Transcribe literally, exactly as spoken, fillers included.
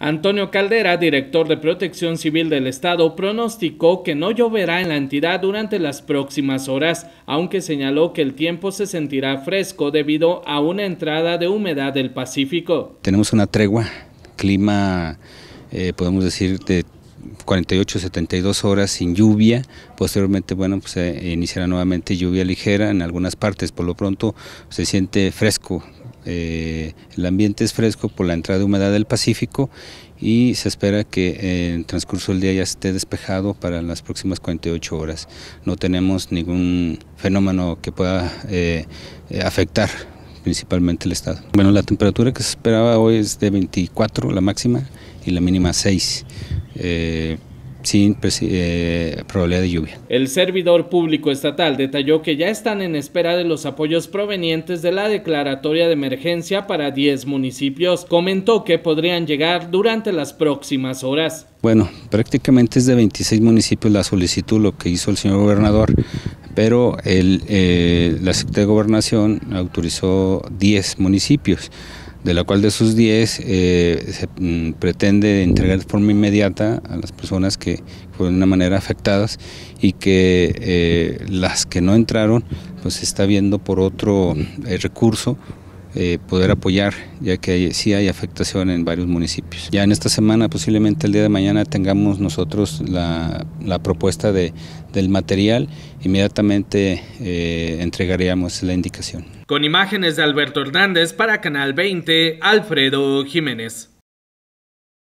Antonio Caldera, director de Protección Civil del Estado, pronosticó que no lloverá en la entidad durante las próximas horas, aunque señaló que el tiempo se sentirá fresco debido a una entrada de humedad del Pacífico. Tenemos una tregua, clima, eh, podemos decir, de cuarenta y ocho a setenta y dos horas sin lluvia. Posteriormente, bueno, pues se iniciará nuevamente lluvia ligera en algunas partes. Por lo pronto se siente fresco. Eh, el ambiente es fresco por la entrada de humedad del Pacífico y se espera que eh, en el transcurso del día ya esté despejado para las próximas cuarenta y ocho horas. No tenemos ningún fenómeno que pueda eh, afectar principalmente el estado. Bueno, la temperatura que se esperaba hoy es de veinticuatro, la máxima, y la mínima seis. Eh, sin eh, probabilidad de lluvia. El servidor público estatal detalló que ya están en espera de los apoyos provenientes de la declaratoria de emergencia para diez municipios. Comentó que podrían llegar durante las próximas horas. Bueno, prácticamente es de veintiséis municipios la solicitud, lo que hizo el señor gobernador, pero el, eh, la Secretaría de Gobernación autorizó diez municipios, de la cual de esos diez eh, se mm, pretende entregar de forma inmediata a las personas que fueron de una manera afectadas y que eh, las que no entraron, pues se está viendo por otro eh, recurso eh, poder apoyar, ya que hay, sí hay afectación en varios municipios. Ya en esta semana, posiblemente el día de mañana, tengamos nosotros la, la propuesta de, del material, inmediatamente eh, entregaríamos la indicación. Con imágenes de Alberto Hernández para Canal veinte, Alfredo Jiménez.